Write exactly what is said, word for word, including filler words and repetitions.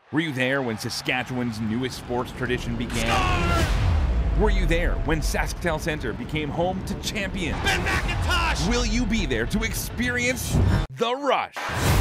Were you there when Saskatchewan's newest sports tradition began? Were you there when Sasktel Centre became home to champions? Ben McIntosh! Will you be there to experience the rush?